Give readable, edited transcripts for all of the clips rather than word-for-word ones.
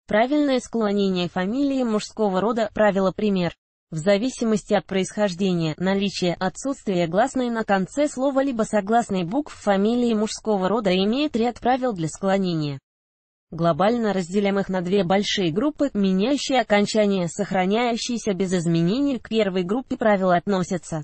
Правильное склонение фамилии мужского рода, правило пример. В зависимости от происхождения, наличия, отсутствия гласной на конце слова либо согласной букв фамилии мужского рода имеет ряд правил для склонения. Глобально разделяем их на две большие группы, меняющие окончания, сохраняющиеся без изменений. К первой группе правил относятся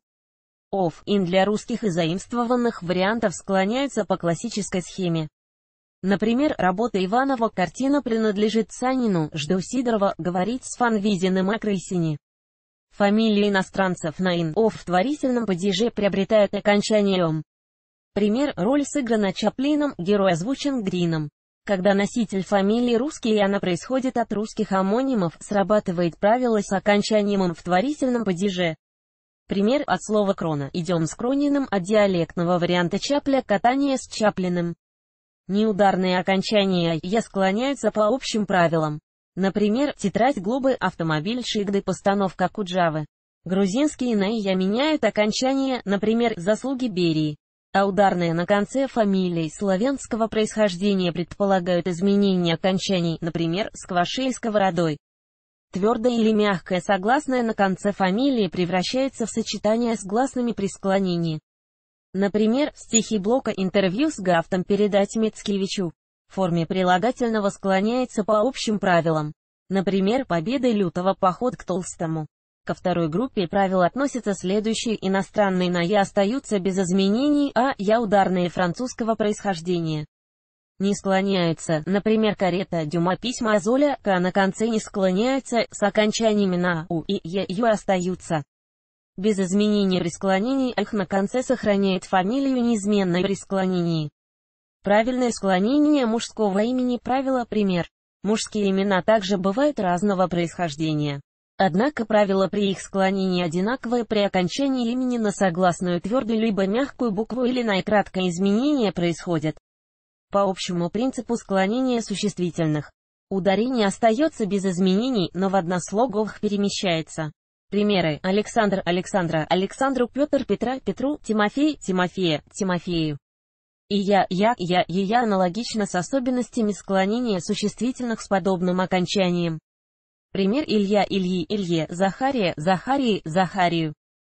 ин для русских и заимствованных вариантов склоняются по классической схеме. Например, работа Иванова «Картина принадлежит Санину», Жду Сидорова «Говорить с Фанвизиным о Крысине». Фамилии иностранцев на ин, в творительном падеже приобретают окончание «ом». Пример, роль сыграна Чаплином, герой озвучен Грином. Когда носитель фамилии русский и она происходит от русских омонимов, срабатывает правило с окончанием «ом» в творительном падеже. Пример, от слова «крона» идем с Крониным, от диалектного варианта Чапля катание с Чаплиным. Неударные окончания «я» склоняются по общим правилам. Например, тетрадь Глобы, автомобиль Шигды, постановка Куджавы. Грузинские на «я» меняют окончание, например, заслуги Берии. А ударные на конце фамилий славянского происхождения предполагают изменение окончаний, например, Сквашей сковородой. Твердое или мягкое согласное на конце фамилии превращается в сочетание с гласными при склонении. Например, стихи блока «Интервью с Гафтом» передать Мицкевичу. В форме прилагательного склоняется по общим правилам. Например, победа Лютого, поход к Толстому. Ко второй группе правил относятся следующие: иностранные на «я» остаются без изменений, а «я» ударные французского происхождения не склоняются. Например, карета Дюма, письма Золя, «к» на конце не склоняются, с окончаниями на «у» и «е» «ю» остаются без изменений при склонении, «х» на конце сохраняет фамилию неизменной при склонении. Правильное склонение мужского имени, правило пример. Мужские имена также бывают разного происхождения. Однако правила при их склонении одинаковые при окончании имени на согласную твердую либо мягкую букву или на краткое изменение происходят по общему принципу склонения существительных. Ударение остается без изменений, но в однослоговых перемещается. Примеры: Александр, Александра, Александру, Петр, Петра, Петру, Тимофей, Тимофея, Тимофею. И я, ее аналогично с особенностями склонения существительных с подобным окончанием. Пример: Илья, Ильи, Илье, Захария, Захарии, Захарию.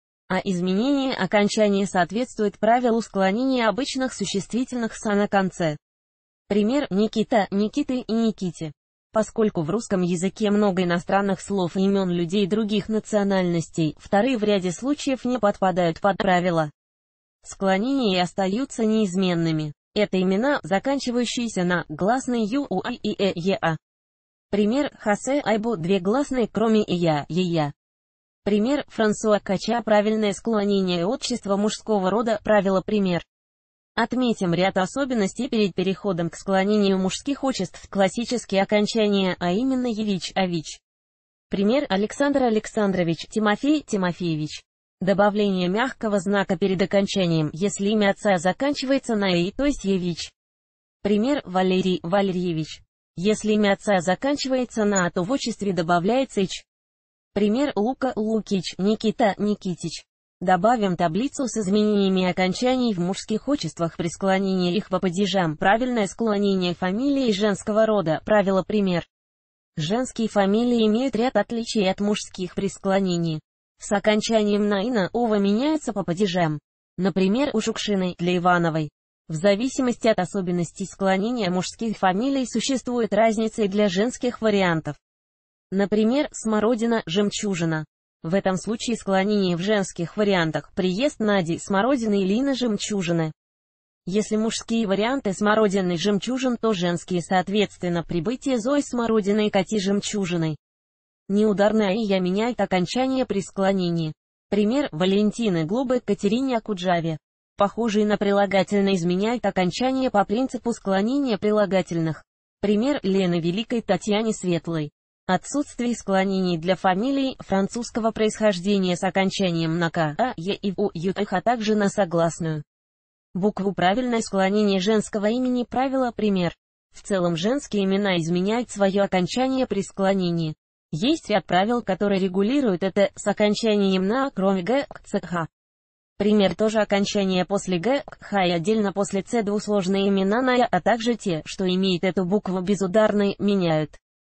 А изменение окончания соответствует правилу склонения обычных существительных с «а» на конце. Пример: Никита, Никиты и Никите. Поскольку в русском языке много иностранных слов и имен людей других национальностей, вторые в ряде случаев не подпадают под правила склонения и остаются неизменными. Это имена, заканчивающиеся на гласные «ю», «у», «а» и «э», «е», «а». Пример: Хосе Айбу, две гласные, кроме «я», «ея». Пример: Франсуа Кача, правильное склонение отчества мужского рода, правило пример. Отметим ряд особенностей перед переходом к склонению мужских отчеств, классические окончания, а именно Евич, Авич. Пример: Александр Александрович, Тимофей Тимофеевич. Добавление мягкого знака перед окончанием, если имя отца заканчивается на «и», то есть Евич. Пример: Валерий Валерьевич. Если имя отца заканчивается на «а», то в отчестве добавляется «ич». Пример: Лука Лукич, Никита Никитич. Добавим таблицу с изменениями окончаний в мужских отчествах при склонении их по падежам. Правильное склонение фамилии женского рода, правило пример. Женские фамилии имеют ряд отличий от мужских при склонении. С окончанием на «и» на «ова» меняются по падежам. Например, у Шукшиной для Ивановой. В зависимости от особенностей склонения мужских фамилий существует разница и для женских вариантов. Например, Смородина, Жемчужина. В этом случае склонение в женских вариантах: приезд Нади, Смородины, Лина, Жемчужины. Если мужские варианты Смородины, Жемчужин, то женские соответственно прибытие Зои, Смородиной, Кати, Жемчужиной. Неударное «я» меняет окончание при склонении. Пример: Валентины Глобы, Катерине Акуджаве. Похожие на прилагательные изменяют окончание по принципу склонения прилагательных. Пример: Лены Великой, Татьяне Светлой. Отсутствие склонений для фамилий французского происхождения с окончанием на «к», «а», «е» и «у», «ю», «х», а также на согласную букву. Правильное склонение женского имени, правило пример. В целом женские имена изменяют свое окончание при склонении. Есть ряд правил, которые регулируют это, с окончанием на «а», кроме «г», «к», «ц», «х». Пример: тоже окончание после «г», «к», «х» и отдельно после «ц» двусложные имена на «я», а также те, что имеют эту букву безударной, меняют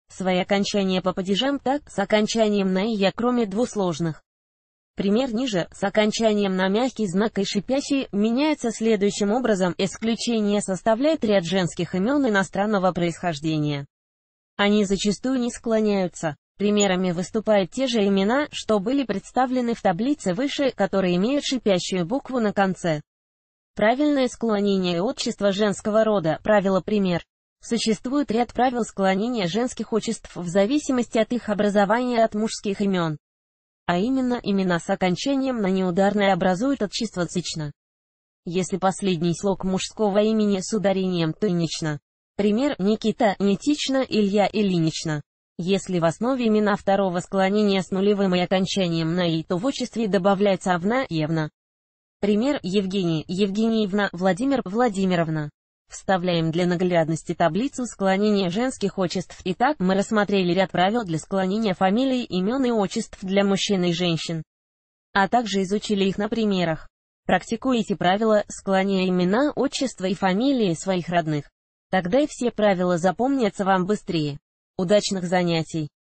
Свои окончания по падежам так, с окончанием на «ия», кроме двусложных. Пример ниже, с окончанием на мягкий знак и шипящий, меняется следующим образом, исключение составляет ряд женских имен иностранного происхождения. Они зачастую не склоняются. Примерами выступают те же имена, что были представлены в таблице выше, которые имеют шипящую букву на конце. Правильное склонение отчества женского рода, правило пример. Существует ряд правил склонения женских отчеств в зависимости от их образования от мужских имен. А именно, имена с окончанием на неударное образуют отчество цично. Если последний слог мужского имени с ударением, то инично. Пример: Никита, Нитично, Илья, Ильинично. Если в основе имена второго склонения с нулевым и окончанием на «и», то в отчестве добавляется Авна, Евна. Пример: Евгений, Евгеньевна, Владимир, Владимировна. Вставляем для наглядности таблицу склонения женских отчеств. Итак, мы рассмотрели ряд правил для склонения фамилий, имен и отчеств для мужчин и женщин. А также изучили их на примерах. Практикуйте правила, склоняя имена, отчества и фамилии своих родных. Тогда и все правила запомнятся вам быстрее. Удачных занятий!